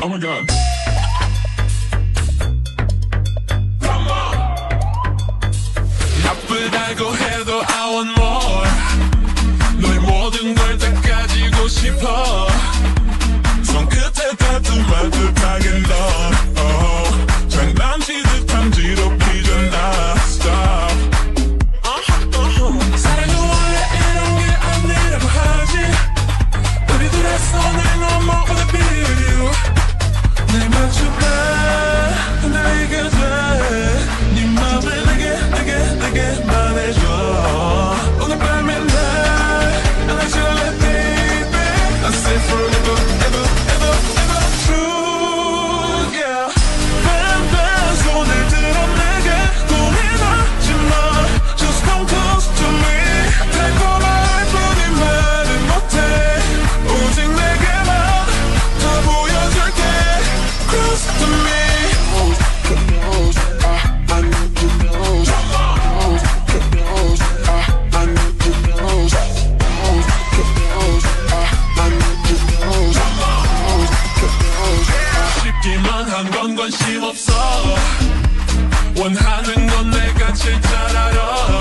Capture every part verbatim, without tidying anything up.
Oh my god. 나쁘다고 해도 I want more. 너의 모든 걸 다 가지고 싶어. 손끝에 다툼할 듯하게 넌 oh. 장난치듯 탐지럽히잖아. Stop. 사랑은 원래 이런 게 아니라고 하지. 우리들의 손을 넘어 wanna be with you. 내 맞춰봐 흔들리게 돼. 네 맘을 내게 내게 내게 말해줘. 오늘 밤에 날 안아줄래 baby. I say forever ever ever ever true yeah. 뱀뱀 손을 들어 내게 고민하지 마. Just come close to me. 달콤할 뿐인 말은 못해. 오직 내게만 다 보여줄게. Close to me. 쉽기만 한 건 관심 없어. 원하는 건 내가 제일 잘 알아.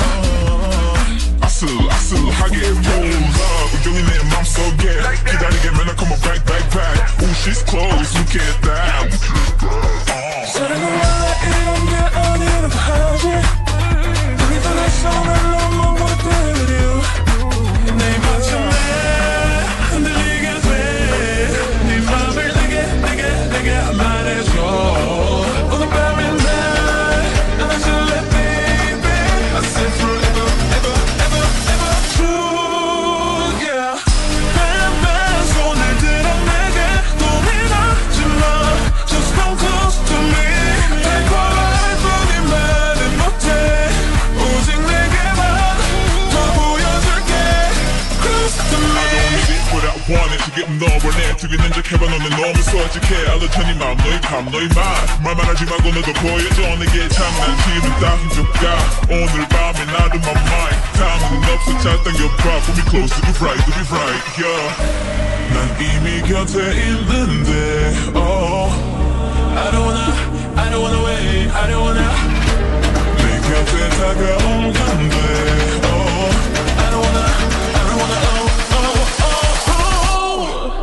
아슬아슬하게 roll up. 우연히 내 맘속에 기다리게 맨날 come on back back back. Ooh she's close look at that. 사랑은 원래 이런 게 아니라고 하지. 우리도 내 손을 넘어 wanna be with you. 내 맘쯤에 흔들리게 돼. 네 맘을 내게 내게 내게 말해줘. 오늘 밤에 날 안아줄래 baby. I said forever ever ever ever true yeah. 뱀뱀 손을 들어 내게 고민하지 마. Just come close to me. 달콤할 뿐인 말은 못해. 오직 내게만 더 보여줄게. Close to me. I don't need it but I want it. 지금 너를 내 두개 nen적해봐. 너는 너무 솔직해. 알려줘 네 맘 너의 감 너의 말. 말만 하지 말고 너도 보여줘. 내게 장난치는 따윈 조까. 오늘 밤에 나도 my mind. 다음은 없어 잘 당겨봐. Put me close to the right to the right yeah. 난 이미 곁에 있는데 oh. I don't wanna I don't wanna wait I don't wanna 내 곁에 다가온 건데 oh. I don't wanna I don't wanna oh oh oh oh.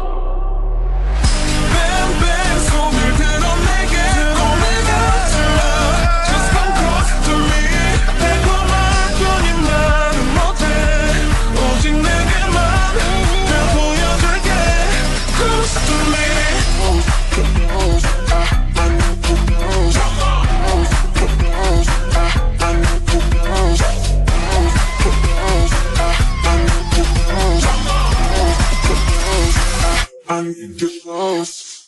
뱀뱀 손을 들어 내게 고민하지 마. Just come close to me. 달콤할 뿐인 말은 못해. 오직 내게만 다 보여줄게. Close to me. I need you close.